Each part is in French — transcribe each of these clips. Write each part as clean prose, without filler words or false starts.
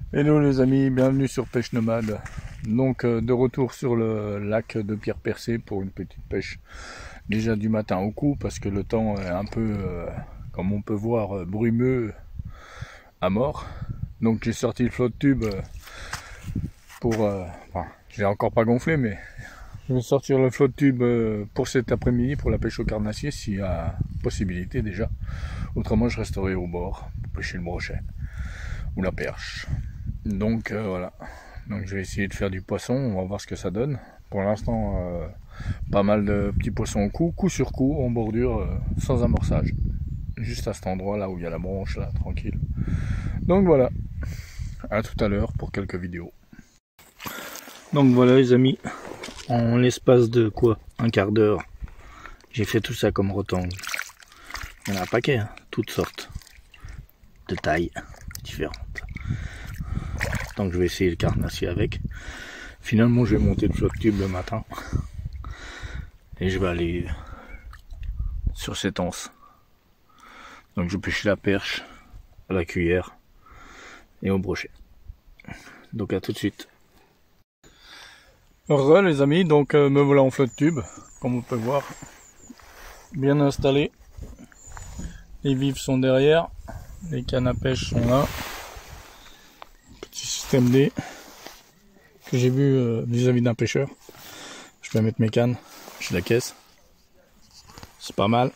Hello les amis, bienvenue sur Pêche Nomade. Donc de retour sur le lac de Pierre-Percé pour une petite pêche déjà du matin au coup parce que le temps est un peu, comme on peut voir, brumeux à mort. Donc j'ai sorti le flotte tube pour... enfin, je l'ai encore pas gonflé mais je vais sortir le flotte tube pour cet après-midi pour la pêche au carnassier s'il y a possibilité déjà. Autrement je resterai au bord pour pêcher le brochet ou la perche. Donc voilà, donc je vais essayer de faire du poisson, on va voir ce que ça donne. Pour l'instant, pas mal de petits poissons au coup sur coup, en bordure, sans amorçage. Juste à cet endroit là où il y a la branche, là, tranquille. Donc voilà, à tout à l'heure pour quelques vidéos. Donc voilà les amis, en l'espace de quoi, un quart d'heure, j'ai fait tout ça comme rectangle. Il y en a un paquet, hein, toutes sortes de tailles différentes. Donc je vais essayer le carnassier avec. Finalement je vais monter le flotte tube le matin. Et je vais aller sur cette anse. Donc je vais pêcher la perche à la cuillère et au brochet. Donc à tout de suite. Heureux les amis, donc me voilà en flotte tube, comme on peut voir. Bien installé. Les vifs sont derrière. Les cannes à pêche sont là. Petit système D que j'ai vu vis-à-vis d'un pêcheur. Je vais mettre mes cannes chez la caisse. C'est pas mal.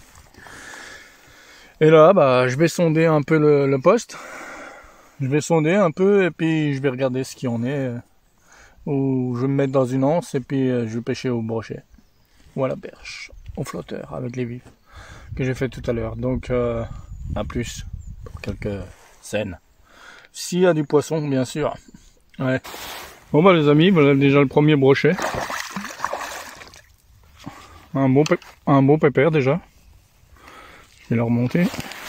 Et là, bah, je vais sonder un peu le poste. Je vais sonder un peu et puis je vais regarder ce qu'il en est. Ou je vais me mettre dans une anse et puis je vais pêcher au brochet. Ou à la perche, au flotteur avec les vifs. Que j'ai fait tout à l'heure. Donc à plus pour quelques scènes. S'il y a du poisson, bien sûr. Ouais. Bon bah les amis, voilà déjà le premier brochet. Un bon pépère déjà. Je vais le remonter.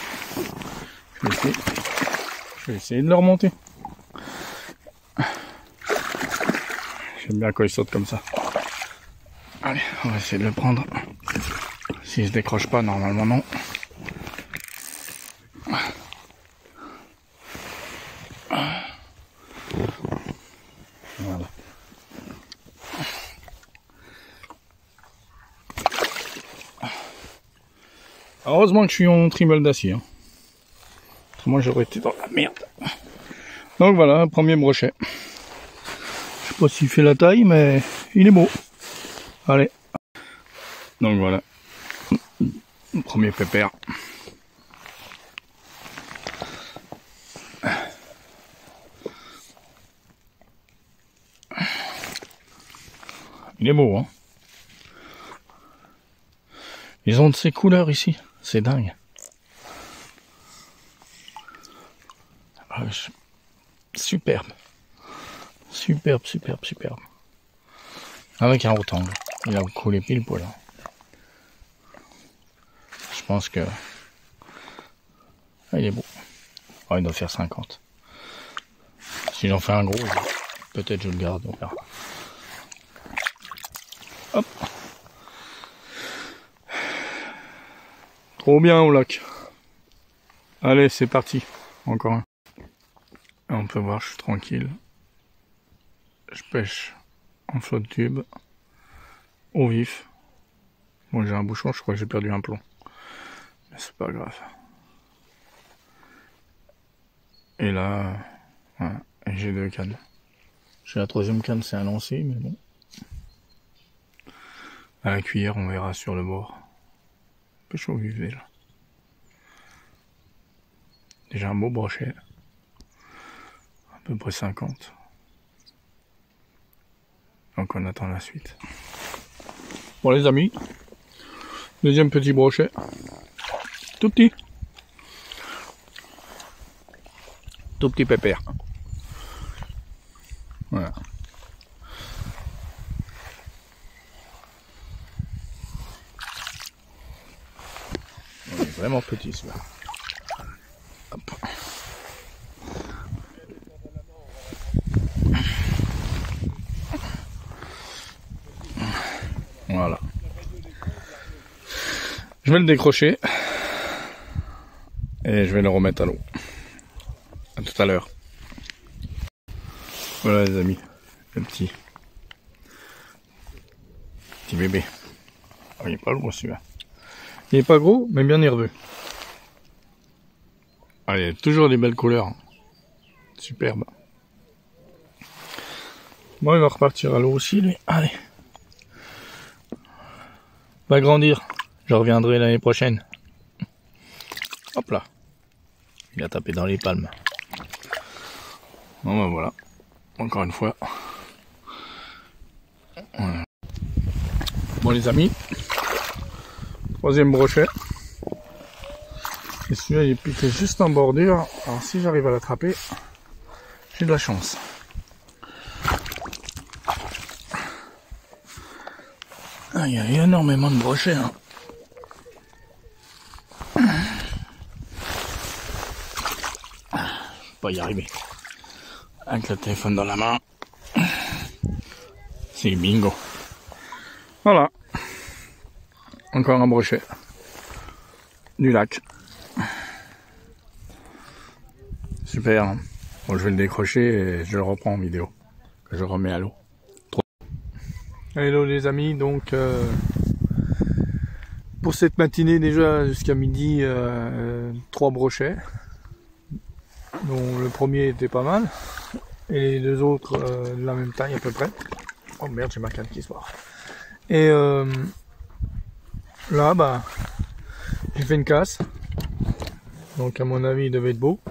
Je vais essayer de le remonter. J'aime bien quand il saute comme ça. Allez, on va essayer de le prendre. S'il se décroche pas, normalement non. Voilà. Heureusement que je suis en trimble d'acier. Hein. Moi j'aurais été dans la merde. Donc voilà, premier brochet. Je sais pas s'il fait la taille, mais il est beau. Allez. Donc voilà. Premier pépère. Il est beau, hein. Ils ont de ces couleurs ici. C'est dingue. Superbe. Superbe, superbe, superbe. Avec un rectangle. Il a coulé pile poil. Je pense que... Ah, il est beau. Oh, il doit faire 50. Si j'en fais un gros, peut-être je le garde. On verra. Hop. Trop bien au lac. Allez, c'est parti. Encore un. On peut voir, je suis tranquille. Je pêche en flotte tube. Au vif. Bon, j'ai un bouchon, je crois que j'ai perdu un plomb. Mais c'est pas grave. Et là, voilà, j'ai 2 cannes. J'ai la 3e canne, c'est un lancer, mais bon. À la cuillère, on verra sur le bord. Pêche au vif déjà. Déjà un beau brochet. À peu près 50. Donc on attend la suite. Bon les amis, deuxième petit brochet. Tout petit. Tout petit pépère. Voilà. On est vraiment petit celui-là. Hop. Voilà. Je vais le décrocher. Et je vais le remettre à l'eau. À tout à l'heure. Voilà les amis, le petit bébé. Oh, il est pas gros celui-là. Il est pas gros, mais bien nerveux. Allez, toujours des belles couleurs. Superbe. Bon, il va repartir à l'eau aussi, lui. Allez. Va grandir. Je reviendrai l'année prochaine. Hop là. Il a tapé dans les palmes. Bon, ben voilà. Encore une fois. Voilà. Bon, les amis. Troisième brochet. Et celui-là, il est piqué juste en bordure. Alors, si j'arrive à l'attraper, j'ai de la chance. Ah, il y a énormément de brochets. Hein. Je vais pas y arriver. Avec le téléphone dans la main. C'est bingo. Voilà. Encore un brochet. Du lac. Super. Bon, je vais le décrocher et je le reprends en vidéo. Je le remets à l'eau. Hello les amis, donc pour cette matinée déjà jusqu'à midi, 3 brochets, dont le premier était pas mal, et les deux autres de la même taille à peu près. Oh merde, j'ai ma canne qui se barre. Et là, bah, j'ai fait une casse, donc à mon avis il devait être beau.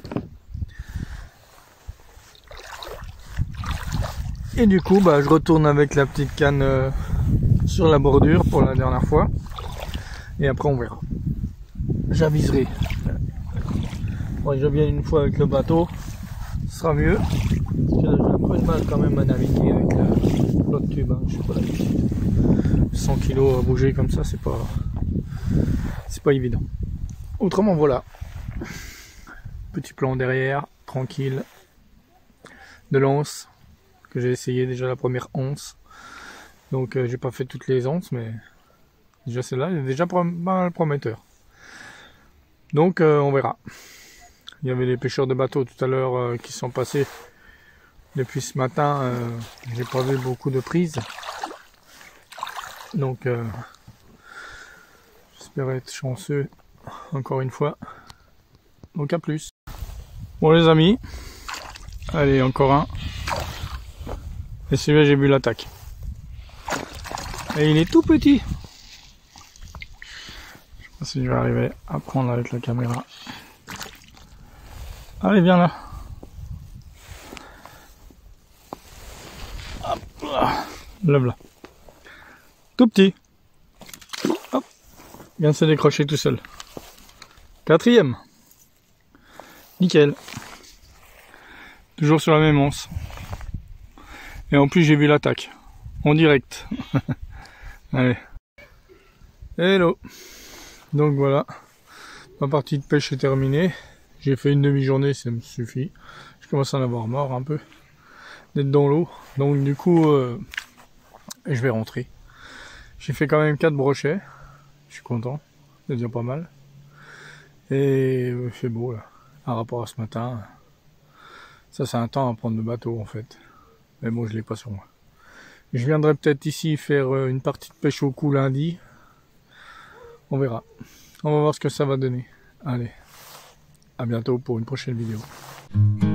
Et du coup, bah, je retourne avec la petite canne sur la bordure pour la dernière fois. Et après, on verra. J'aviserai. Bon, je viens une fois avec le bateau, ce sera mieux. Parce que là, j'ai un peu de mal quand même à naviguer avec l'autre tube. Hein. Je sais pas l'habitude. 100 kg à bouger comme ça, c'est pas évident. Autrement, voilà. Petit plan derrière, tranquille. De l'anse. Que j'ai essayé déjà la première once, donc j'ai pas fait toutes les onces, mais déjà celle-là est déjà pas mal prometteur, donc on verra. Il y avait les pêcheurs de bateaux tout à l'heure qui sont passés depuis ce matin, j'ai pas vu beaucoup de prises, donc j'espère être chanceux encore une fois, donc à plus. Bon les amis, allez encore un. Et celui-là, j'ai vu l'attaque. Et il est tout petit. Je sais pas si je vais arriver à prendre avec la caméra. Allez, viens là. Hop là. Lève là. Tout petit. Hop. Il vient de se décrocher tout seul. Quatrième. Nickel. Toujours sur la même once. Et en plus j'ai vu l'attaque, en direct. Allez. Hello. Donc voilà, ma partie de pêche est terminée. J'ai fait une demi-journée, ça me suffit. Je commence à en avoir marre un peu d'être dans l'eau. Donc du coup, je vais rentrer. J'ai fait quand même 4 brochets. Je suis content, c'est déjà pas mal. Et il fait beau là, par rapport à ce matin. Ça c'est un temps à prendre le bateau en fait. Mais bon, je l'ai pas sur moi. Je viendrai peut-être ici faire une partie de pêche au cou lundi. On verra. On va voir ce que ça va donner. Allez, à bientôt pour une prochaine vidéo.